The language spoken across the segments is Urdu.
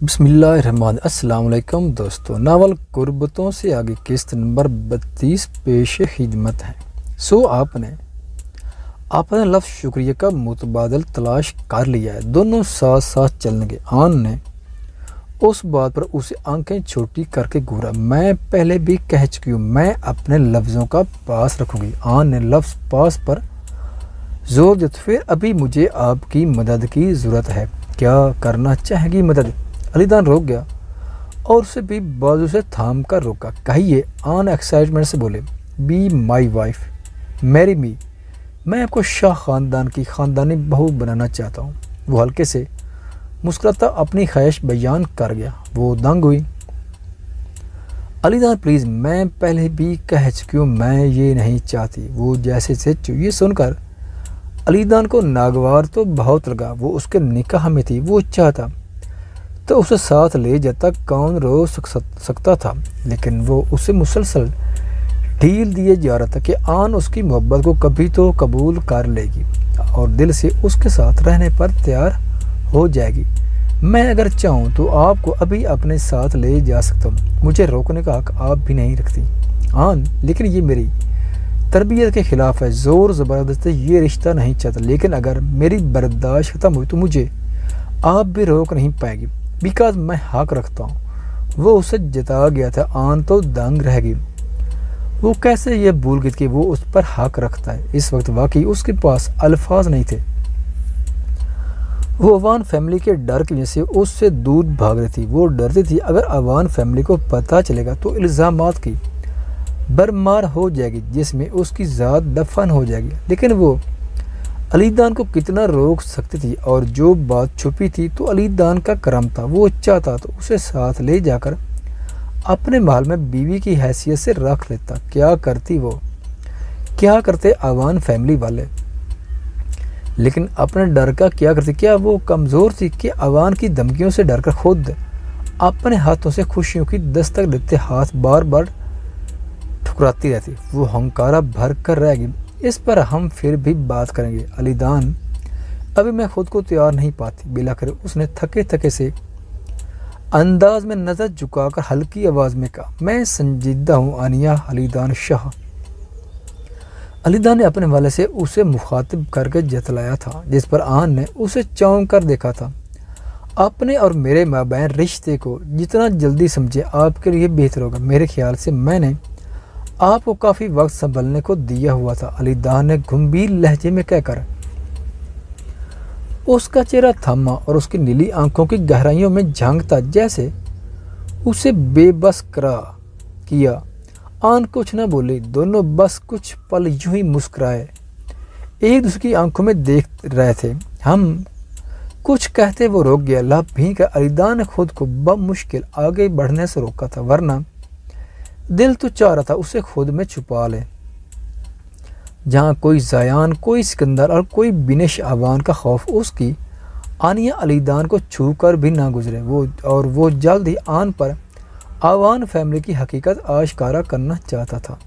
بسم اللہ الرحمن السلام علیکم دوستو، ناول قربتوں سے آگے قسط نمبر 32 پیش خدمت ہے۔ آپ نے لفظ شکریہ کا متبادل تلاش کر لیا ہے، دونوں ساتھ ساتھ چلنے گے۔ آن نے اس بات پر اسے آنکھیں چھوٹی کر کے گھورا۔ میں پہلے بھی کہہ چکی ہوں، میں اپنے لفظوں کا پاس رکھوں گی۔ آن نے لفظ پاس پر زور دیا، پھر ابھی مجھے آپ کی مدد کی ضرورت ہے۔ کیا کرنا چاہے گی مدد؟ علی دان روک گیا اور اسے بھی بازو سے تھام کر روکا۔ کہیے، آن ایکسائٹمنٹ سے بولے۔ بی مائی وائف، میری می، میں آپ کو شاہ خاندان کی خاندانی بہو بنانا چاہتا ہوں۔ وہ ہلکے سے مسکراتا اپنی خواہش بیان کر گیا۔ وہ دنگ ہوئی۔ علی دان پلیز، میں پہلے بھی کہہ چکی ہوں، میں یہ نہیں چاہتی۔ وہ جیسے سے یہ سن کر علی دان کو ناگوار تو بہت لگا۔ وہ اس کے نکاح میں تھی، وہ چاہتا تو اسے ساتھ لے جاتا، کون رو سکتا تھا، لیکن وہ اسے مسلسل ڈھیل دیے جا رہا تھا کہ آن اس کی محبت کو کبھی تو قبول کر لے گی اور دل سے اس کے ساتھ رہنے پر تیار ہو جائے گی۔ میں اگر چاہوں تو آپ کو ابھی اپنے ساتھ لے جا سکتا ہوں، مجھے روکنے کا حق آپ بھی نہیں رکھتی آن، لیکن یہ میری تربیت کے خلاف ہے۔ زور زبردستی یہ رشتہ نہیں چاہتا، لیکن اگر میری برداشت ختم ہوئی تو مجھے آپ بھی روک نہیں پائے گی، بیکاز میں حق رکھتا ہوں۔ وہ اسے جتا گیا تھا۔ آن تو دنگ رہ گئی۔ وہ کیسے یہ بھول گئی کہ وہ اس پر حق رکھتا ہے۔ اس وقت واقعی اس کے پاس الفاظ نہیں تھے۔ وہ اوان فیملی کے ڈر کی وجہ سے اس سے دور بھاگ رہی تھی۔ وہ ڈرتی تھی اگر اوان فیملی کو پتہ چلے گا تو الزامات کی برمار ہو جائے گی، جس میں اس کی ذات دفن ہو جائے گی۔ لیکن وہ علی دان کو کتنا روک سکتی تھی، اور جو بات چھپی تھی تو علی دان کا کرم تھا۔ وہ چاہتا تو اسے ساتھ لے جا کر اپنے محل میں بیوی کی حیثیت سے رکھ لیتا۔ کیا کرتی وہ، کیا کرتے اوان فیملی والے، لیکن اپنے ڈر کا کیا کرتی؟ کیا وہ کمزور تھی کہ اوان کی دھمکیوں سے ڈر کر خود اپنے ہاتھوں سے خوشیوں کی دستک دیتے ہاتھ بار بار ٹھکراتی رہتی؟ وہ ہنکارا بھر کر رہ گئی۔ اس پر ہم پھر بھی بات کریں گے علی دان، ابھی میں خود کو تیار نہیں پاتی۔ بلاخر اس نے تھکے تھکے سے انداز میں نظر جھکا کر ہلکی آواز میں کہا، میں سنجیدہ ہوں آنیہ علی دان شاہ۔ علی دان نے اپنے والے سے اسے مخاطب کر کے جتلایا تھا، جس پر آن نے اسے چونک کر دیکھا تھا۔ اپنے اور میرے مابین رشتے کو جتنا جلدی سمجھے آپ کے لیے بہتر ہوگا۔ میرے خیال سے میں نے آپ کو کافی وقت سنبھلنے کو دیا ہوا تھا، علی دان نے گمبھیر لہجے میں کہہ کر اس کا چہرہ تھما اور اس کی نیلی آنکھوں کی گہرائیوں میں جھانکتا جیسے اسے بے بس کیا۔ آن کچھ نہ بولی، دونوں بس کچھ پل یوں ہی مسکرائے، ایک دوسرے کی آنکھوں میں دیکھ رہے تھے۔ ہم کچھ کہتے وہ روک گیا۔ لب بھین کر علی دان نے خود کو بمشکل آگے بڑھنے سے روکا تھا، ورنہ دل تو چاہ رہا تھا اسے خود میں چھپا لے، جہاں کوئی زیان، کوئی سکندر اور کوئی بنش اوان کا خوف اس کی آنیہ علی دان کو چھو کر بھی نہ گزرے۔ وہ جلد ہی آن پر اوان فیملی کی حقیقت آشکارا کرنا چاہتا تھا۔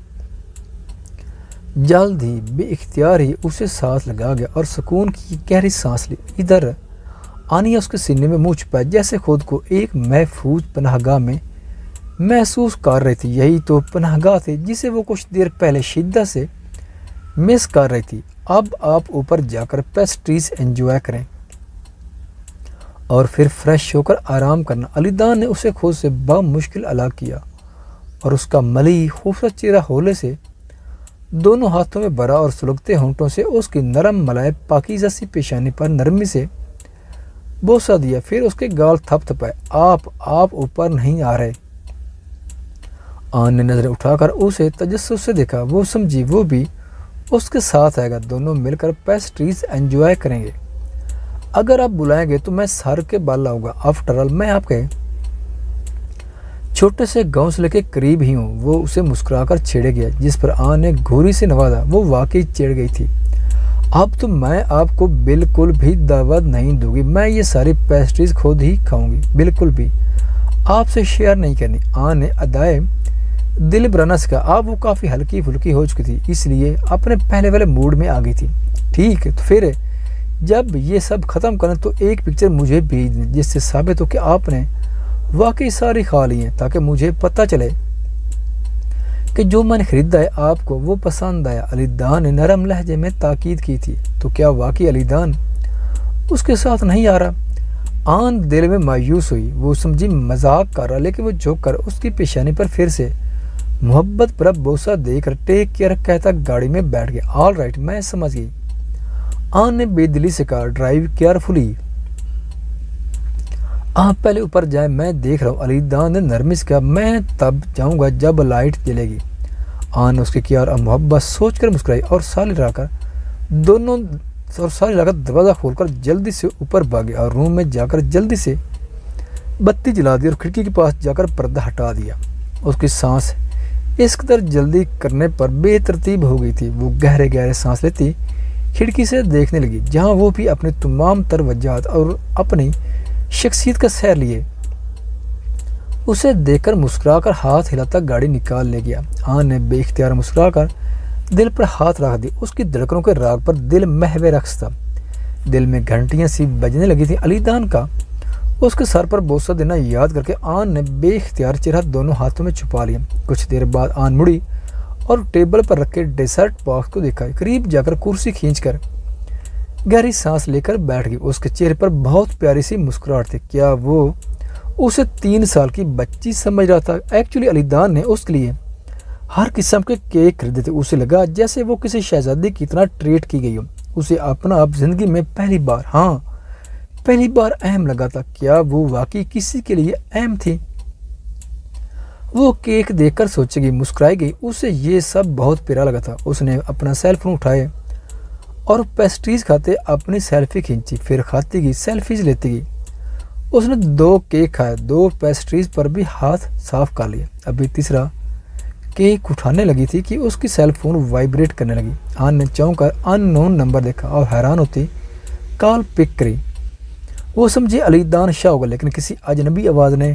جلد ہی بے اختیار ہی اسے سانس لگا گیا اور سکون کی گہری سانس لی۔ ادھر آنیہ اس کے سینے میں منہ چھپایا، جیسے خود کو ایک محفوظ پناہ گاہ میں محسوس کر رہی تھی۔ یہی تو پناہ گاہ تھی جسے وہ کچھ دیر پہلے شدت سے مس کر رہی تھی۔ اب آپ اوپر جا کر پیسٹریز انجوائے کریں اور پھر فریش ہو کر آرام کرنا۔ علی دان نے اسے خود سے بمشکل الگ کیا اور اس کا ملئی خوبصورت چہرہ ہولے سے دونوں ہاتھوں میں بھرا اور سلگتے ہونٹوں سے اس کی نرم ملائے پاکیزہ سی پیشانی پر نرمی سے بوسہ دیا، پھر اس کے گال تھپ تھپائے۔ آپ اوپر نہیں آ رہے؟ آن نے نظریں اٹھا کر اسے تجسس سے دیکھا۔ وہ سمجھی وہ بھی اس کے ساتھ آئے گا، دونوں مل کر پیسٹریز انجوائے کریں گے۔ اگر آپ بلائیں گے تو میں سر کے بال لاؤں گا، آفٹر آل میں آپ کے چھوٹے سے گھونسلے کے قریب ہی ہوں۔ وہ اسے مسکرا کر چھیڑے گیا، جس پر آن نے گھوری سے نوازا۔ وہ واقعی چڑھ گئی تھی۔ اب تو میں آپ کو بالکل بھی دعوت نہیں دوں گی، میں یہ ساری پیسٹریز خود ہی کھاؤں گی، بالکل بھی آپ سے شیئر نہیں کرنی۔ آن نے ادائے دل برانا سے کہا۔ اب وہ کافی ہلکی پھلکی ہو چکی تھی، اس لیے اپنے پہلے والے موڈ میں آ گئی تھی۔ ٹھیک ہے، تو پھر جب یہ سب ختم کریں تو ایک پکچر مجھے بھیج دیں، جس سے ثابت ہو کہ آپ نے واقعی ساری خالی ہیں تاکہ مجھے پتہ چلے کہ جو میں نے خریدا ہے آپ کو وہ پسند آیا۔ علی دان نے نرم لہجے میں تاکید کی تھی۔ تو کیا واقعی علی دان اس کے ساتھ نہیں آ رہا؟ آن دل میں مایوس ہوئی۔ وہ سمجھی مذاق کر رہا، لیکن وہ جھک کر اس کی پیشانی پر پھر سے محبت پر بوسہ دے کر ٹیک کیئر کہتا گاڑی میں بیٹھ گیا۔ آل رائٹ، میں سمجھ گئی، آن نے بے دلی سے کہا، ڈرائیو کیئرفلی، آپ پہلے اوپر جائیں، میں دیکھ رہا ہوں۔ علی دان نے نرمی سے کہا، میں تب جاؤں گا جب لائٹ جلے گی۔ آن نے اس کی کیا اور محبت سوچ کر مسکرائی اور سال لا کر دروازہ کھول کر جلدی سے اوپر بھاگے اور روم میں جا کر جلدی سے بتی جلا دی اور کھڑکی کے پاس جا کر پردہ ہٹا دیا۔ اس کی سانس اس قدر جلدی کرنے پر بے ترتیب ہو گئی تھی۔ وہ گہرے گہرے سانس لیتی کھڑکی سے دیکھنے لگی، جہاں وہ بھی اپنی تمام تر وجہات اور اپنی شخصیت کا سیر لیے۔ اسے دیکھ کر مسکرا کر ہاتھ ہلاتا گاڑی نکال لے گیا۔ آن نے بے اختیار مسکرا کر دل پر ہاتھ رکھ دی۔ اس کی دھڑکنوں کے راگ پر دل محو رقص تھا۔ دل میں گھنٹیاں سی بجنے لگی تھی۔ علی دان کا اس کے سر پر بوسہ دینا یاد کر کے آن نے بے اختیار چہرہ دونوں ہاتھوں میں چھپا لیا۔ کچھ دیر بعد آن مڑی اور ٹیبل پر رکھے ڈیسرٹ باکس کو دیکھا۔ قریب جا کر کرسی کھینچ کر گہری سانس لے کر بیٹھ گئی۔ اس کے چہرے پر بہت پیاری سی مسکراہٹ تھی۔ کیا وہ اسے 3 سال کی بچی سمجھ رہا تھا؟ ایکچولی علی دان نے اس کے لیے ہر قسم کے کیک خریدے تھے۔ اسے لگا جیسے وہ کسی شہزادی کی طرح ٹریٹ کی گئی ہو۔ اسے اپنا آپ زندگی میں پہلی بار اہم لگا تھا۔ کیا وہ واقعی کسی کے لیے اہم تھی؟ وہ کیک دیکھ کر سوچے گی، مسکرائی گئی۔ اسے یہ سب بہت پیارا لگا تھا۔ اس نے اپنا سیل فون اٹھائے اور پیسٹریز کھاتے اپنی سیلفی کھینچی، پھر کھاتی گئی، سیلفیز لیتی گئی۔ اس نے 2 کیک کھائے، 2 پیسٹریز پر بھی ہاتھ صاف کر لیا۔ ابھی تیسرا کیک اٹھانے لگی تھی کہ اس کی سیل فون وائبریٹ کرنے لگی۔ آن نے چونک کر ان نون نمبر دیکھا اور حیران ہوتی کال پک کری۔ وہ سمجھے علی دان شاہ ہوگا، لیکن کسی اجنبی آواز نے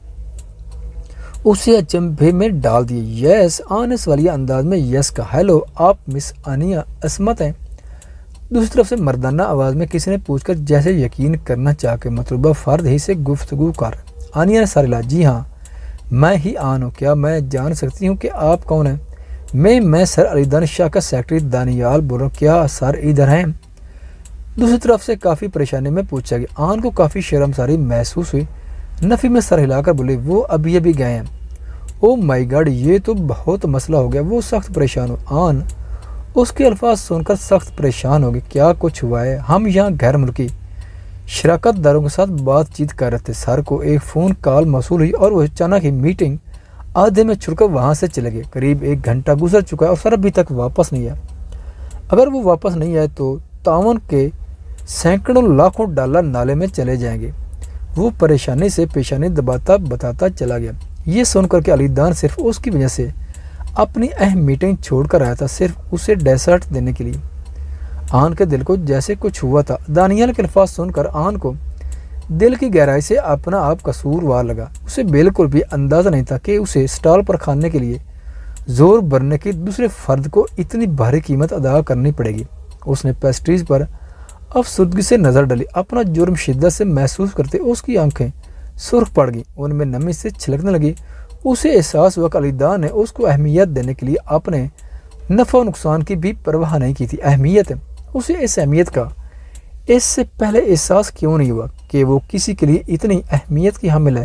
اسے اچنبھے میں ڈال دیا۔ یس، آن نے سوالیہ انداز میں یس کہا۔ ہیلو، آپ مس انیا عصمت ہیں؟ دوسری طرف سے مردانہ آواز میں کسی نے پوچھ کر، جیسے یقین کرنا چاہ کے مطلوبہ فرد ہی سے گفتگو کر۔ انیا نے سر ہلایا۔ جی ہاں، میں ہی آن ہوں۔ کیا میں جان سکتی ہوں کہ آپ کون ہیں؟ میں سر علی دان شاہ کا سیکرٹری دانیال بول رہا ہوں۔ کیا سر ادھر ہیں؟ دوسری طرف سے کافی پریشانی میں پوچھا گیا۔ آن کو کافی شرمساری محسوس ہوئی۔ نفی میں سر ہلا کر بولے، وہ ابھی گئے ہیں۔ او مائی گاڈ، یہ تو بہت مسئلہ ہو گیا۔ وہ سخت پریشان ہو۔ آن اس کے الفاظ سن کر سخت پریشان ہو گئی۔ کیا کچھ ہوا ہے؟ ہم یہاں غیر ملکی شراکت داروں کے ساتھ بات چیت کر رہے تھے۔ سر کو ایک فون کال موصول ہوئی اور وہ اچانک ہی میٹنگ آدھے میں چھوڑ کر وہاں سے چلے گئے۔ قریب 1 گھنٹہ گزر چکا ہے اور سر ابھی تک واپس نہیں آیا۔ اگر وہ واپس نہیں آئے تو تعاون کے سینکڑوں لاکھوں ڈالر نالے میں چلے جائیں گے۔ وہ پریشانی سے پیشانی دباتا بتاتا چلا گیا۔ یہ سن کر کہ علی دان صرف اس کی وجہ سے اپنی اہم میٹنگ چھوڑ کر آیا تھا، صرف اسے ڈیسرٹ دینے کے لیے۔ آن کے دل کو جیسے کچھ ہوا تھا۔ دانیال کے الفاظ سن کر آن کو دل کی گہرائی سے اپنا آپ قصوروار لگا۔ اسے بالکل بھی اندازہ نہیں تھا کہ اسے اسٹال پر کھانے کے لیے زور بھرنے کی دوسرے فرد کو اتنی بھاری قیمت ادا کرنی پڑے گی۔ اس نے پیسٹریز پر افسردگی سے نظر ڈالی۔ اپنا جرم شدت سے محسوس کرتے اس کی آنکھیں سرخ پڑ گئیں، ان میں نمی سے چھلکنے لگی۔ اسے احساس ہوا کہ علی دان نے اس کو اہمیت دینے کے لیے اپنے نفع و نقصان کی بھی پرواہ نہیں کی تھی۔ اہمیت، اسے اس اہمیت کا اس سے پہلے احساس کیوں نہیں ہوا کہ وہ کسی کے لیے اتنی اہمیت کی حامل ہے؟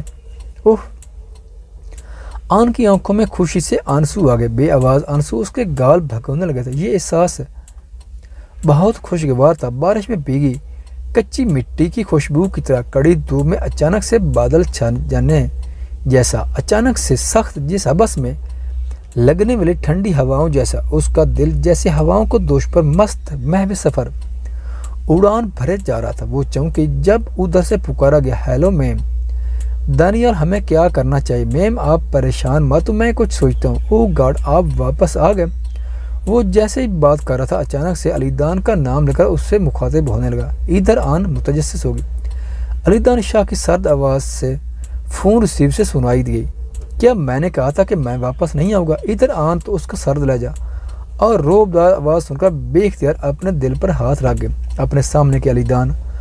آن کی آنکھوں میں خوشی سے آنسو آ گئے۔ بے آواز آنسو اس کے گال بھگونے لگے تھے۔ یہ احساس بہت خوشگوار تھا، بارش میں بھیگی کچی مٹی کی خوشبو کی طرح، کڑی دھوپ میں اچانک سے بادل چھا جانے جیسا، اچانک سے سخت جس حبس میں لگنے والی ٹھنڈی ہواؤں جیسا۔ اس کا دل جیسے ہواؤں کو دوش پر مست محو سفر اڑان بھرے جا رہا تھا۔ وہ چونکہ جب ادھر سے پکارا گیا، ہیلو میم، دانیال ہمیں کیا کرنا چاہیے؟ میم آپ پریشان مت، میں کچھ سوچتا ہوں۔ او گاڈ، آپ واپس آ گئے۔ وہ جیسے ہی بات کر رہا تھا، اچانک سے علی دان کا نام لے کر اس سے مخاطب ہونے لگا۔ ادھر آن متجسس ہوگی۔ علی دان شاہ کی سرد آواز سے فون ریسیو سے سنائی دی گئی۔ کیا میں نے کہا تھا کہ میں واپس نہیں آؤں گا؟ ادھر آن تو اس کا سرد لہجہ اور روب دار آواز سن کر بے اختیار اپنے دل پر ہاتھ رکھ گئے۔ اپنے سامنے کے علی دان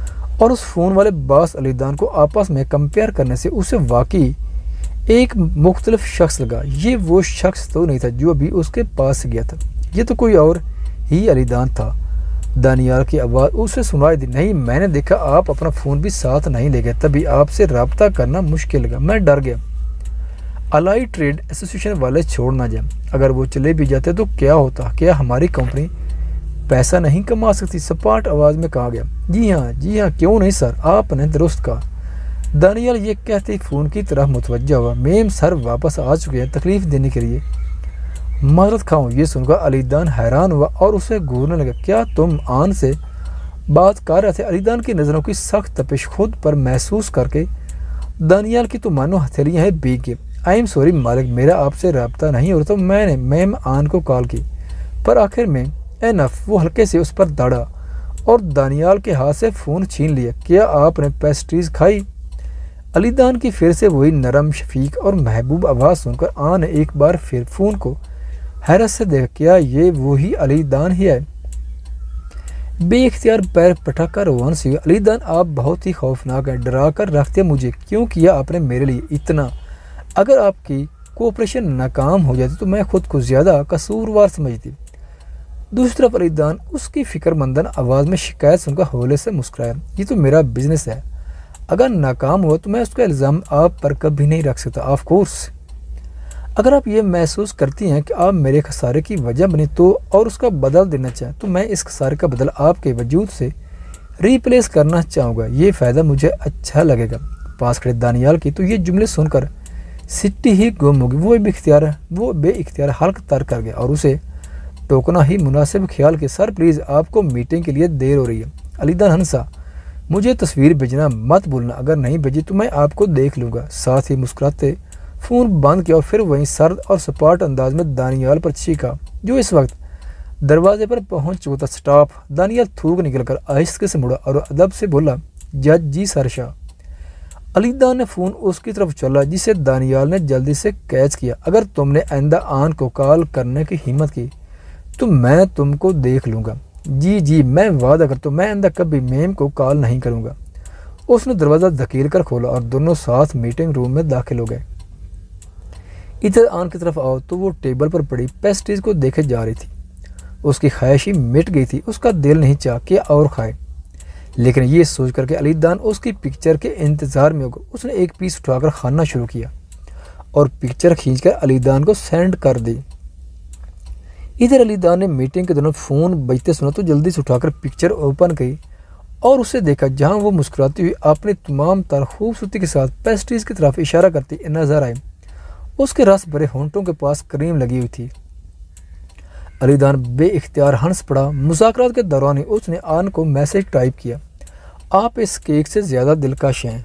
اور اس فون والے باس علی دان کو آپس میں کمپیئر کرنے سے اسے واقعی ایک مختلف شخص لگا۔ یہ وہ شخص تو نہیں تھا جو ابھی اس کے پاس گیا تھا، یہ تو کوئی اور ہی علی دان تھا۔ دانیال کی آواز اسے سنائی دی، نہیں میں نے دیکھا آپ اپنا فون بھی ساتھ نہیں لے گئے، تبھی آپ سے رابطہ کرنا مشکل لگا، میں ڈر گیا۔ الائی ٹریڈ ایسوسی ایشن والے چھوڑ نہ جائیں، اگر وہ چلے بھی جاتے تو کیا ہوتا؟ کیا ہماری کمپنی پیسہ نہیں کما سکتی؟ سپاٹ آواز میں کہا گیا۔ جی ہاں کیوں نہیں سر، آپ نے درست کہا۔ دانیال یہ کہتے ہی فون کی طرف متوجہ ہوا۔ میم سر واپس آ چکے ہیں تکلیف دینے کے لیے، معذرت خواہ ہوں۔ یہ سن کر علی دان حیران ہوا اور اسے گھورنے لگا۔ کیا تم آن سے بات کر رہے تھے؟ علی دان کی نظروں کی سخت تپش خود پر محسوس کر کے دانیال کی تو مانو ہتھیلیاں بھیگ گئی۔ آئی ایم سوری مالک، میرا آپ سے رابطہ نہیں ہو رہا، تو میں نے میم آن کو کال کی، پر آخر میں اینف وہ ہلکے سے اس پر داڑا اور دانیال کے ہاتھ سے فون چھین لیا۔ کیا آپ نے پیسٹریز کھائی؟ علی دان کی پھر سے وہی نرم شفیق اور محبوب آواز سن کر آن نے ایک بار پھر فون کو حیرت سے دیکھا۔ کیا یہ وہی علی دان ہی ہے؟ بے اختیار پیر پٹھا کر روان سی ہوئی۔ علی دان آپ بہت ہی خوفناک ہیں، ڈرا کر رکھ دیا مجھے، کیوں کیا آپ نے میرے لیے اتنا؟ اگر آپ کی کوپریشن ناکام ہو جاتی تو میں خود کو زیادہ قصوروار سمجھتی۔ دوسری طرف علی دان اس کی فکر مندانہ آواز میں شکایت سن کر ہولے سے مسکرایا۔ یہ تو میرا بزنس ہے، اگر ناکام ہوا تو میں اس کا الزام آپ پر کبھی نہیں رکھ سکتا۔ آف کورس اگر آپ یہ محسوس کرتی ہیں کہ آپ میرے خسارے کی وجہ بنی تو اور اس کا بدل دینا چاہیں تو میں اس خسارے کا بدل آپ کے وجود سے ریپلیس کرنا چاہوں گا، یہ فائدہ مجھے اچھا لگے گا۔ پاس کھڑے دانیال کی تو یہ جملے سن کر سٹی ہی گم ہوگی۔ وہ بے اختیار حلق تر کر گیا اور اسے ٹوکنا ہی مناسب خیال کہ سر پلیز آپ کو میٹنگ کے لیے دیر ہو رہی ہے۔ علی دان ہنسا، مجھے تصویر بھیجنا مت بھولنا، اگر نہیں بھیجی تو میں آپ کو دیکھ لوں گا۔ ساتھ ہی مسکراتے فون بند کیا اور پھر وہیں سرد اور سپاٹ انداز میں دانیال پر چیخا جو اس وقت دروازے پر پہنچ چکا تھا۔ سٹاپ! دانیال تھوک نکل کر آہستہ سے مڑا اور ادب سے بولا، جج جی سر شاہ۔ علی دان نے فون اس کی طرف چلا جسے دانیال نے جلدی سے کیچ کیا۔ اگر تم نے آئندہ آن کو کال کرنے کی ہمت کی تو میں تم کو دیکھ لوں گا۔ جی میں وعدہ کرتا ہوں میں آئندہ کبھی میم کو کال نہیں کروں گا۔ اس نے دروازہ دھکیل کر کھولا اور دونوں ساتھ میٹنگ روم میں داخل ہو گئے۔ ادھر آن کی طرف آؤ تو وہ ٹیبل پر پڑی پیسٹریز کو دیکھے جا رہی تھی۔ اس کی خواہش ہی مٹ گئی تھی، اس کا دل نہیں چاہ کہ اور کھائے، لیکن یہ سوچ کر کہ علی دان اس کی پکچر کے انتظار میں ہوگا، اس نے ایک پیس اٹھا کر کھانا شروع کیا اور پکچر کھینچ کر علی دان کو سینڈ کر دی۔ ادھر علی دان نے میٹنگ کے دوران فون بجتے سنا تو جلدی سے اٹھا کر پکچر اوپن کی اور اسے دیکھا جہاں وہ مسکراتی ہوئی اپنی تمام تر خوبصورتی کے ساتھ پیسٹریز کی طرف اشارہ کرتی نظر آئی۔ اس کے رس بھرے ہونٹوں کے پاس کریم لگی ہوئی تھی۔ علی دان بے اختیار ہنس پڑا۔ مذاکرات کے دوران ہی اس نے آن کو میسج ٹائپ کیا، آپ اس کیک سے زیادہ دلکش ہیں۔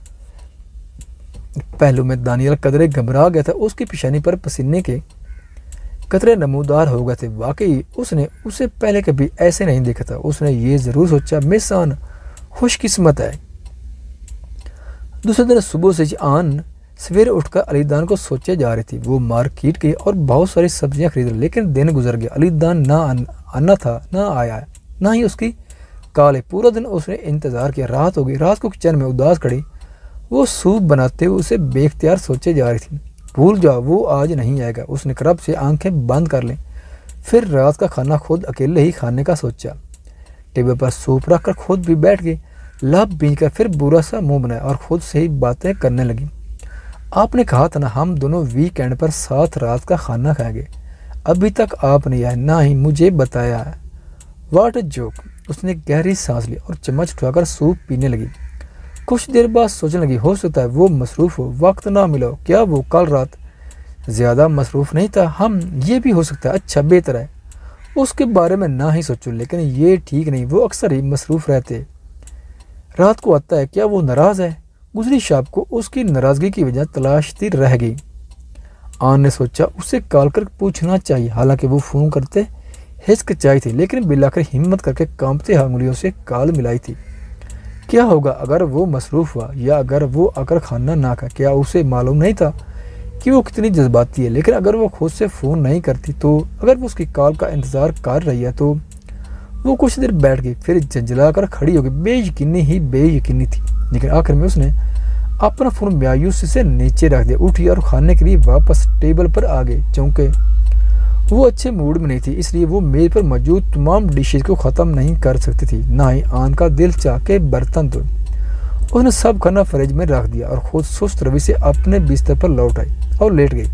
پہلو میں دانیال قدرے گھبرا گیا تھا، اس کی پیشانی پر پسینے کے قطرے نمودار ہو گئے تھے۔ واقعی اس نے اسے پہلے کبھی ایسے نہیں دیکھا تھا۔ اس نے یہ ضرور سوچا مس آن خوش قسمت ہے۔ دوسرے دن صبح سے آن سویرے اٹھ کر علی دان کو سوچے جا رہی تھی۔ وہ مارکیٹ گئی اور بہت ساری سبزیاں خرید لی، لیکن دن گزر گیا، علی دان نہ آنا تھا، نہ آیا، نہ ہی اس کی کال۔ پورا دن اس نے انتظار کیا، رات ہو گئی۔ رات کو کچن میں اداس کھڑی وہ سوپ بناتے ہوئے اسے بے اختیار سوچے جا رہی تھی۔ بھول جاؤ وہ آج نہیں آئے گا، اس نے کرب سے آنکھیں بند کر لیں، پھر رات کا کھانا خود اکیلے ہی کھانے کا سوچا۔ ٹیبل پر سوپ رکھ کر خود بھی بیٹھ گئی، لب بھینچ کر پھر برا سا منہ بنایا اور خود سے ہی باتیں کرنے لگی۔ آپ نے کہا تھا نا ہم دونوں ویکینڈ پر ساتھ رات کا کھانا کھائیں گے، ابھی تک آپ نے آئے نہ ہی مجھے بتایا ہے۔ What a joke! اس نے گہری سانس لی اور چمچ اٹھا کر سوپ پینے لگی۔ کچھ دیر بعد سوچنے لگی ہو سکتا ہے وہ مصروف ہو، وقت نہ ملا ہو، کیا وہ کل رات زیادہ مصروف نہیں تھا؟ ہم یہ بھی ہو سکتا ہے، اچھا بہتر ہے اس کے بارے میں نہ ہی سوچوں، لیکن یہ ٹھیک نہیں، وہ اکثر ہی مصروف رہتے، رات کو آتا ہے، کیا وہ ناراض ہے؟ گزری شب کو اس کی ناراضگی کی وجہ تلاشتی رہ گئی۔ آن نے سوچا اسے کال کر پوچھنا چاہیے، حالانکہ وہ فون کرتے ہچکچائی تھی، لیکن بالآخر ہمت کر کے کانپتے انگلیوں سے کال ملائی تھی۔ کیا ہوگا اگر وہ مصروف ہوا یا اگر وہ آ کر کھانا نہ کھا؟ کیا اسے معلوم نہیں تھا کہ وہ کتنی جذباتی ہے؟ لیکن اگر وہ خود سے فون نہیں کرتی تو اگر وہ اس کی کال کا انتظار کر رہی ہے تو وہ کچھ دیر بیٹھ گئی، پھر جھنجھلا کر کھڑی ہو گئی۔ بے یقینی تھی، لیکن آخر میں اس نے اپنا فون مایوسی سے نیچے رکھ دیا، اٹھی اور کھانے کے لیے واپس ٹیبل پر آ گئی۔ چونکہ وہ اچھے موڈ میں نہیں تھی، اس لیے وہ میز پر موجود تمام ڈشز کو ختم نہیں کر سکتی تھی، نہ ہی آن کا دل چاہ کے برتن دھوئے۔ اس نے سب کھانا فریج میں رکھ دیا اور خود سست روی سے اپنے بستر پر لوٹ آئی اور لیٹ گئی۔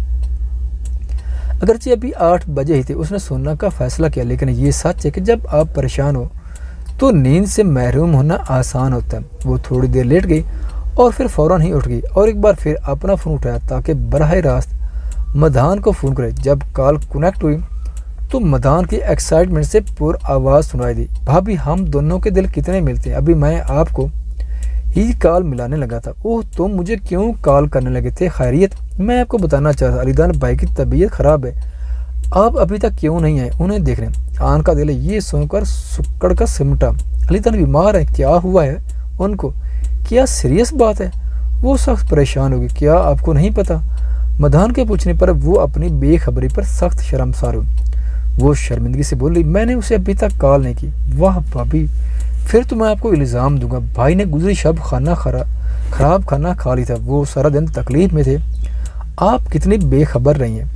اگرچہ ابھی 8 بجے ہی تھے، اس نے سونا کا فیصلہ کیا، لیکن یہ سچ ہے کہ جب آپ پریشان ہو تو نیند سے محروم ہونا آسان ہوتا ہے۔ وہ تھوڑی دیر لیٹ گئی اور پھر فوراً ہی اٹھ گئی اور ایک بار پھر اپنا فون اٹھایا تاکہ براہ راست مدان کو فون کرے۔ جب کال کنیکٹ ہوئی تو مدان کی ایکسائٹمنٹ سے پر آواز سنائی دی، بھابھی ہم دونوں کے دل کتنے ملتے ہیں، ابھی میں آپ کو ہی کال ملانے لگا تھا۔ اوہ تم مجھے کیوں کال کرنے لگے تھے، خیریت؟ میں آپ کو بتانا چاہتا تھا علی دان بھائی کی طبیعت خراب ہے، آپ ابھی تک کیوں نہیں آئے، انہیں دیکھ رہے ہیں۔ آن کا دل یہ سن کر سکڑ کا سمٹا۔ علی دان بیمار ہے، کیا ہوا ہے ان کو، کیا سیریس بات ہے؟ وہ سخت پریشان ہوگی، کیا آپ کو نہیں پتا؟ مدان کے پوچھنے پر وہ اپنی بے خبری پر سخت شرمسار ہوئی۔ وہ شرمندگی سے بولی، میں نے اسے ابھی تک کال نہیں کی۔ واہ بھابھی، پھر تو میں آپ کو الزام دوں گا، بھائی نے گزری شب خراب کھانا کھا لی تھا، وہ سارا دن تکلیف میں تھے، آپ کتنی بے خبر رہی ہیں۔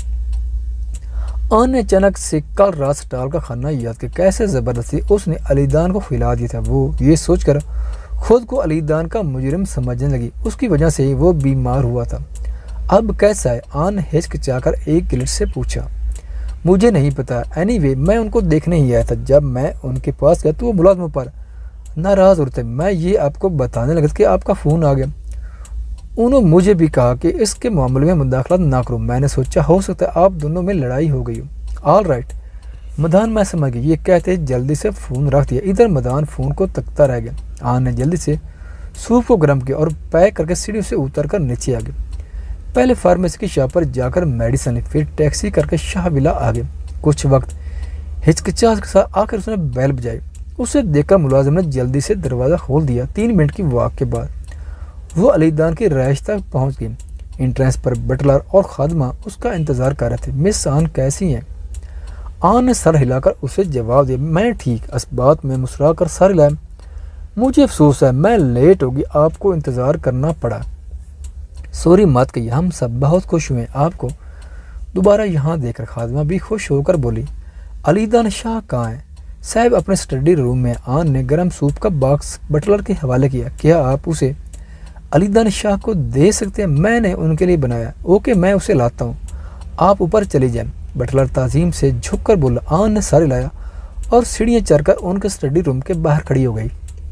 آن نے اچانک سے کل رات سٹال کا کھانا یاد کیا، کیسے زبردستی اس نے علی دان کو کھلا دیا تھا۔ وہ یہ سوچ کر خود کو علی دان کا مجرم سمجھنے لگی، اس کی وجہ سے وہ بیمار ہوا تھا۔ اب کیسا ہے؟ آن نے ہچکچا کر ایک گلٹ سے پوچھا۔ مجھے نہیں پتا، اینی وے میں ان کو دیکھنے ہی آیا تھا، جب میں ان کے پاس گیا تو وہ ملازموں پر ناراض ہوتے، میں یہ آپ کو بتانے لگا کہ آپ کا فون آ گیا۔ انہوں نے مجھے بھی کہا کہ اس کے معاملے میں مداخلت نہ کرو، میں نے سوچا ہو سکتا ہے آپ دونوں میں لڑائی ہو گئی ہو۔ آل رائٹ مدان، میں سمجھ گئی، یہ کہتے جلدی سے فون رکھ دیا۔ ادھر مدان فون کو تکتا رہ گیا۔ آن نے جلدی سے سوپ کو گرم کیا اور پیک کر کے سیڑھیوں سے اتر کر نیچے آ گئے۔ پہلے فارمیسی کی شاپ پر جا کر میڈیسن لی، پھر ٹیکسی کر کے شاہ ولا آ گئے۔ کچھ وقت ہچکچاہٹ کے ساتھ آخر اس نے بیل بجائی، اسے دیکھ کر ملازم نے جلدی سے دروازہ کھول دیا۔ 3 منٹ کی واک کے بعد وہ علی دان کی رہائش تک پہنچ گئی۔ انٹرنس پر بٹلر اور خادمہ اس کا انتظار کر رہے تھے۔ مس آن کیسی ہیں؟ آن نے سر ہلا کر اسے جواب دیا، میں ٹھیک۔ اس بات میں مسکرا کر سر ہلایا، مجھے افسوس ہے میں لیٹ ہوگی، آپ کو انتظار کرنا پڑا۔ سوری مت کہیے، ہم سب بہت خوش ہوئے آپ کو دوبارہ یہاں دیکھ کر۔ خادمہ بھی خوش ہو کر بولی، علی دان شاہ کہاں ہے؟ صاحب اپنے اسٹڈی روم میں۔ آن نے گرم سوپ کا باکس بٹلر کے حوالے کیا، کیا آپ اسے علی دان شاہ کو دے سکتے ہیں؟ میں نے ان کے لیے بنایا۔ اوکے میں اسے لاتا ہوں، آپ اوپر چلی جائیں۔ بٹلر تعظیم سے جھک کر بولا۔ آن نے سر ہلایا اور سیڑھیاں چڑھ کر ان کے اسٹڈی روم کے باہر کھڑی ہو گئی۔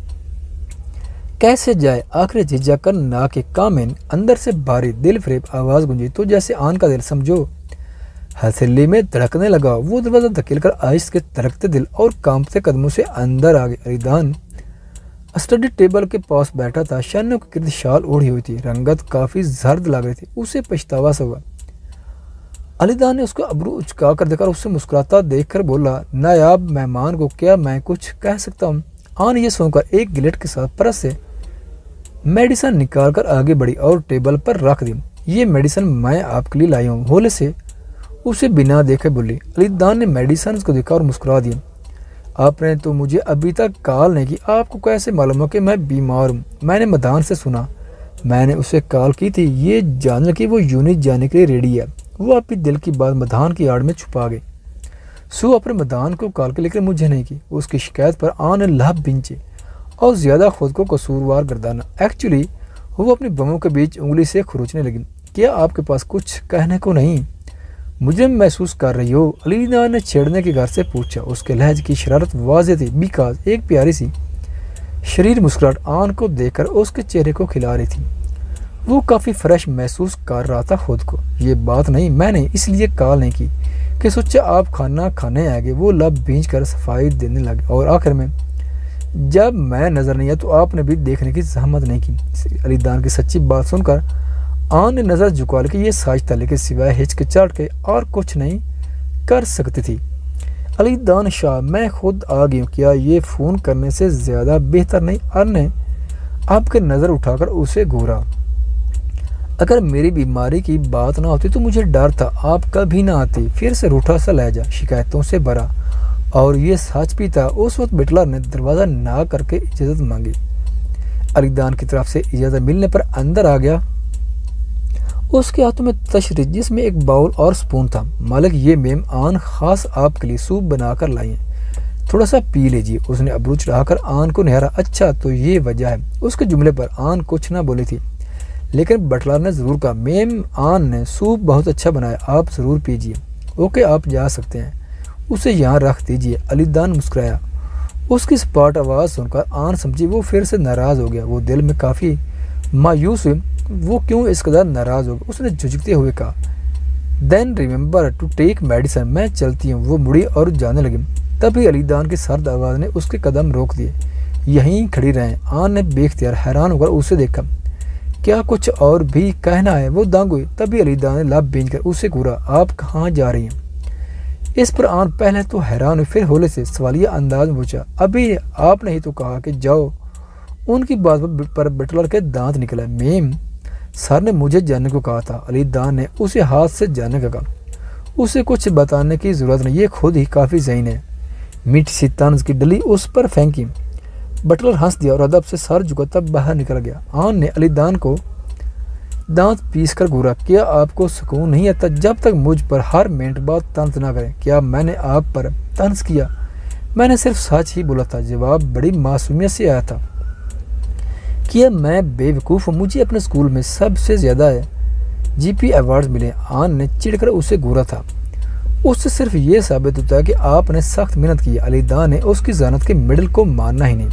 کیسے جائے؟ آخر جھجک کر نا کے کامن اندر سے بھاری دل فریب آواز گونجی تو جیسے آن کا دل سمجھو ہتھیلی میں دھڑکنے لگا۔ وہ دروازہ دھکیل کر آہستہ کے دھڑکتے دل اور کانپتے قدموں سے اندر آ گئے۔ علی دان اسٹڈی ٹیبل کے پاس بیٹھا تھا، شانوں کے گرد شال اوڑھی ہوئی تھی، رنگت کافی زرد لگ رہی تھی، اسے پچھتاوا سا ہوا۔ علی دان نے اس کو ابرو اچکا کر دیکھا، اسے مسکراتا دیکھ کر بولا، نایاب مہمان کو کیا میں کچھ کہہ سکتا ہوں؟ آن یہ سن کر ایک گلٹ کے ساتھ پرس سے میڈیسن نکال کر آگے بڑھی اور ٹیبل پر رکھ دی۔ یہ میڈیسن میں آپ کے لیے لائی ہوں، ہولے سے اسے بنا دیکھے بولی۔ علی دان نے میڈیسن کو دیکھا اور مسکرا دیا، آپ نے تو مجھے ابھی تک کال نہیں کی، آپ کو کیسے معلوم ہو کہ میں بیمار ہوں؟ میں نے مدان سے سنا، میں نے اسے کال کی تھی یہ جاننے کی وہ یونٹ جانے کے لیے ریڈی ہے۔ وہ اپنی دل کی بات مدان کی آڑ میں چھپا گئے۔ سو اپنے مدان کو کال کی لیکن مجھے نہیں کی۔ اس کی شکایت پر آن نے لب بھینچے اور زیادہ خود کو قصوروار گردانا۔ ایکچولی وہ اپنی بموں کے بیچ انگلی سے کھروچنے لگی، کیا آپ کے پاس کچھ کہنے کو نہیں؟ مجھے محسوس کر رہی ہو؟ علی دان نے چھیڑنے کے گھر سے پوچھا۔ اس کے لہجے کی شرارت واضح تھی، بیکاز ایک پیاری سی شریر مسکراہٹ آن کو دیکھ کر اس کے چہرے کو کھلا رہی تھی۔ وہ کافی فریش محسوس کر رہا تھا خود کو۔ یہ بات نہیں، میں نے اس لیے کال نہیں کی کہ سوچا آپ کھانا کھانے آئے گے۔ وہ لب بھینچ کر صفائی دینے لگے اور آخر میں جب میں نظر نہیں آیا تو آپ نے بھی دیکھنے کی زحمت نہیں کی۔ علی دان کی سچی بات سن کر آن نے نظر جھکا لی کہ یہ سچ تھا، لیکن سوائے ہچکچاہٹ کے اور کچھ نہیں کر سکتی تھی۔ علی دان شاہ میں خود آ گئی ہوں، کیا یہ فون کرنے سے زیادہ بہتر نہیں؟ آن نے آپ کی نظر اٹھا کر اسے گھورا۔ اگر میری بیماری کی بات نہ ہوتی تو مجھے ڈر تھا آپ کبھی نہ آتی۔ پھر سے روٹھا سا لہجہ شکایتوں سے بھرا اور یہ سچ بھی تھا۔ اس وقت بٹلر نے دروازہ ناک کر کے اجازت مانگی۔ علی دان کی طرف سے اجازت ملنے پر اندر آ گیا۔ اس کے ہاتھوں میں تشریح جس میں ایک باؤل اور سپون تھا۔ مالک یہ میم آن خاص آپ کے لیے سوپ بنا کر لائی ہیں، تھوڑا سا پی لیجیے۔ اس نے ابرو چڑھا کر آن کو نہارا۔ اچھا تو یہ وجہ ہے۔ اس کے جملے پر آن کچھ نہ بولی تھی، لیکن بٹلر نے ضرور کہا میم آن نے سوپ بہت اچھا بنایا، آپ ضرور پیجیے۔ اوکے آپ جا سکتے ہیں، اسے یہاں رکھ دیجیے۔ علی دان مسکرایا۔ اس کی سپاٹ آواز سن کر آن سمجھی وہ پھر سے ناراض ہو گیا۔ وہ دل میں کافی مایوس ہوئی، وہ کیوں اس قدر ناراض ہو گیا۔ اس نے جھجکتے ہوئے کہا then remember to take medicine, میں چلتی ہوں۔ وہ مڑی اور جانے لگی۔ تبھی علی دان کی سرد آواز نے اس کے قدم روک دیے۔ یہیں کھڑی رہیں۔ آن نے بے اختیار حیران ہو کر اسے دیکھا۔ کیا کچھ اور بھی کہنا ہے؟ وہ دنگ ہوئی۔ تبھی علی دان نے لب بھینج کر اسے گھورا۔ آپ کہاں جا رہی ہیں؟ اس پر آن پہلے تو حیران ہوئی، پھر ہولے سے سوالیہ انداز میں پوچھا ابھی آپ نے ہی تو کہا کہ جاؤ۔ ان کی بات پر بٹلر کے دانت نکلا۔ میم سر نے مجھے جانے کو کہا تھا۔ علی دان نے اسے ہاتھ سے جانے کا کہا۔ اسے کچھ بتانے کی ضرورت نہیں، یہ خود ہی کافی ذہین ہے۔ میٹھی سی طنز کی ڈلی اس پر پھینکی۔ بٹلر ہنس دیا اور ادب سے سر جھکاتا باہر نکل گیا۔ آن نے علی دان کو دانت پیس کر گھورا۔ کیا آپ کو سکون نہیں آتا جب تک مجھ پر ہر منٹ بعد طنز نہ کریں؟ کیا میں نے آپ پر طنز کیا؟ میں نے صرف سچ ہی بولا تھا۔ جواب بڑی معصومیت سے آیا تھا۔ کیا میں بے وقوف ہوں؟ مجھے اپنے اسکول میں سب سے زیادہ GP ایوارڈز ملے۔ آن نے چڑھ کر اسے گھورا تھا۔ اس سے صرف یہ ثابت ہوتا ہے کہ آپ نے سخت محنت کی۔ علی دان نے اس کی ذہانت کے مڈل کو ماننا ہی نہیں۔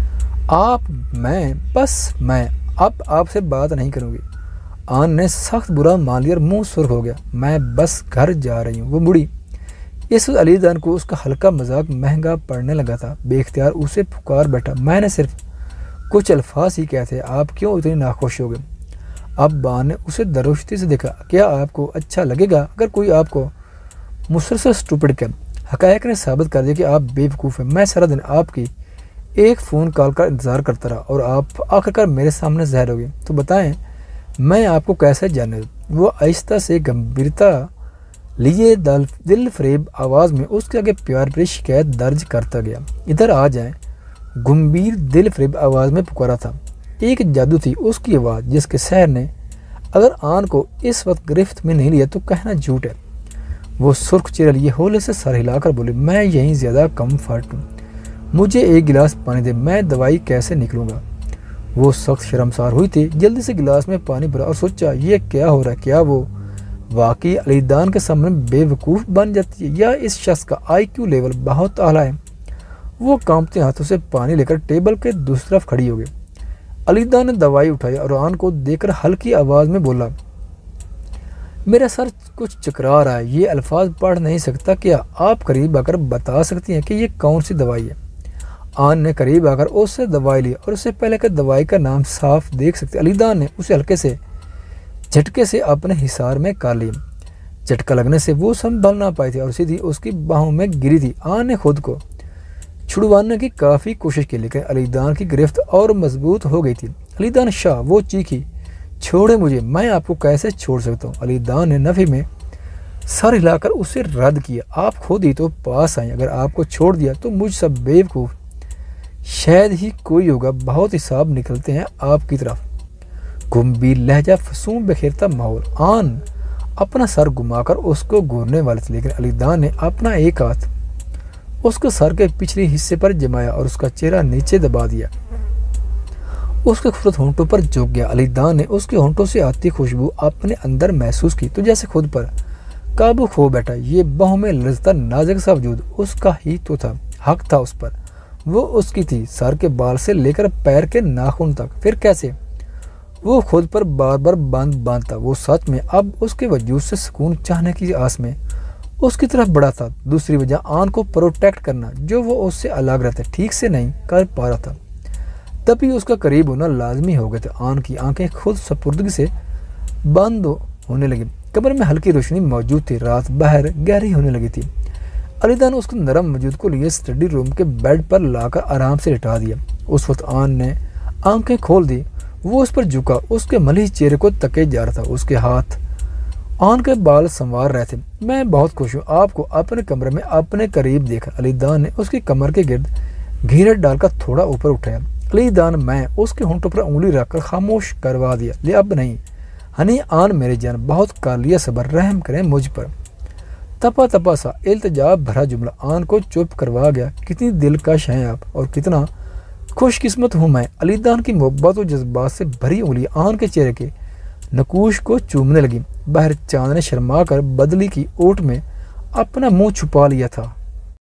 میں اب آپ سے بات نہیں کروں گی۔ آن نے سخت برا مان لیا اور منہ سرخ ہو گیا۔ میں بس گھر جا رہی ہوں۔ وہ مڑی۔ اس وقت علی دان کو اس کا ہلکا مذاق مہنگا پڑنے لگا تھا۔ بے اختیار اسے پکار بیٹھا۔ میں نے صرف کچھ الفاظ ہی کہے تھے، آپ کیوں اتنی ناخوش ہو گئے؟ اب آن نے اسے درشتی سے دیکھا۔ کیا آپ کو اچھا لگے گا اگر کوئی آپ کو مسلسل سٹوپڈ کہ حقائق نے ثابت کر دیا کہ آپ بے وقوف ہیں؟ میں سارا دن آپ کی ایک فون کال کا انتظار کرتا رہا اور آپ آخرکار میرے سامنے ظاہر ہو گئے۔ تو بتائیں میں آپ کو کیسے جانے دوں؟ وہ آہستہ سے گمبھیرتا لیے دل فریب آواز میں اس کے آگے پیار بری شکایت درج کرتا گیا۔ ادھر آ جائیں، گمبھیر دل فریب آواز میں پکارا تھا۔ ایک جادو تھی اس کی آواز جس کے سحر نے اگر آن کو اس وقت گرفت میں نہیں لیا تو کہنا جھوٹ ہے۔ وہ سرخ چہرہ لیے ہولے سے سر ہلا کر بولی میں یہیں زیادہ کمفرٹ ہوں، مجھے ایک گلاس پانی دے، میں دوائی کیسے نکلوں گا؟ وہ سخت شرمسار ہوئی تھی۔ جلدی سے گلاس میں پانی بھرا اور سوچا یہ کیا ہو رہا ہے؟ کیا وہ واقعی علی دان کے سامنے بے وقوف بن جاتی ہے یا اس شخص کا IQ لیول بہت اعلیٰ ہے؟ وہ کانپتے ہاتھوں سے پانی لے کر ٹیبل کے دوسری طرف کھڑی ہو گئی۔ علی دان نے دوائی اٹھائی اور آن کو دیکھ کر ہلکی آواز میں بولا میرا سر کچھ چکرا رہا ہے، یہ الفاظ پڑھ نہیں سکتا، کیا آپ قریب آ کر بتا سکتی ہیں کہ یہ کون سی دوائی ہے؟ آن نے قریب آ کر اس سے دوائی لی اور اس سے پہلے کہ دوائی کا نام صاف دیکھ سکتے علی دان نے اسے ہلکے سے جھٹکے سے اپنے حصار میں کر لی۔ جھٹکا لگنے سے وہ سنبھل نہ پائی تھی اور سیدھی اس کی باہوں میں گری تھی۔ آن نے خود کو چھڑوانے کی کافی کوشش کی لیکن علی دان کی گرفت اور مضبوط ہو گئی تھی۔ علی دان شاہ، وہ چیخی، چھوڑے مجھے، میں آپ کو کیسے چھوڑ سکتا ہوں؟ علی دان نے نفی میں سر ہلا کر اسے رد کیا۔ آپ خود ہی تو پاس آئیں، اگر آپ کو چھوڑ دیا تو مجھ سب بے وقوف شاید ہی کوئی ہوگا، بہت حساب نکلتے ہیں آپ کی طرف۔ گمبھیر لہجہ، فسوں بکھیرتا ماحول۔ آن اپنا سر گھما کر اس کو گھورنے والے تھے لیکن علی دان نے اپنا ایک ہاتھ اس کو سر کے پچھلے حصے پر جمایا اور اس کا چہرہ نیچے دبا دیا۔ اس کے خوبصورت ہونٹوں پر جھک گیا۔ علی دان نے اس کے ہونٹوں سے آتی خوشبو اپنے اندر محسوس کی تو جیسے خود پر قابو کھو بیٹھا۔ یہ باہوں میں لرزتا نازک سا وجود اس کا ہی تو تھا، حق تھا اس پر، وہ اس کی تھی، سر کے بال سے لے کر پیر کے ناخن تک۔ پھر کیسے وہ خود پر بار بار باندھتا؟ وہ سچ میں اب اس کے وجود سے سکون چاہنے کی آس میں اس کی طرف بڑا تھا۔ دوسری وجہ آن کو پروٹیکٹ کرنا جو وہ اس سے الگ رہتے ٹھیک سے نہیں کر پا رہا تھا۔ تبھی اس کا قریب ہونا لازمی ہو گیا تھا۔ آن کی آنکھیں خود سپردگی سے بند ہونے لگی۔ کمرے میں ہلکی روشنی موجود تھی، رات باہر گہری ہونے لگی تھی۔ علی دان نے اس کو نرم وجود کو لیے اسٹڈی روم کے بیڈ پر لا کر آرام سے لٹا دیا۔ اس وقت آن نے آنکھیں کھول دی۔ وہ اس پر جھکا، اس کے ملح چہرے کو تکے جا رہا تھا۔ اس کے ہاتھ آن کے بال سنوار رہے تھے۔ میں بہت خوش ہوں، آپ کو اپنے کمرے میں اپنے قریب دیکھا۔ علی دان نے اس کی کمر کے گرد گھیرے ڈال کر تھوڑا اوپر اٹھایا۔ علی دان میں اس کے ہونٹوں پر انگلی رکھ کر خاموش کروا دیا۔ لے اب نہیں ہنی آن میری جان، بہت کر لیا صبر، رحم کریں مجھ پر۔ تپا تپا سا التجا بھرا جملہ آن کو چپ کروا گیا۔ کتنی دلکش ہیں آپ، اور کتنا خوش قسمت ہوں میں۔ علی دان کی محبت و جذبات سے بھری انگلی آن کے چہرے کے نقوش کو چومنے لگی۔ بہر چاند نے شرما کر بدلی کی اوٹ میں اپنا منہ چھپا لیا تھا۔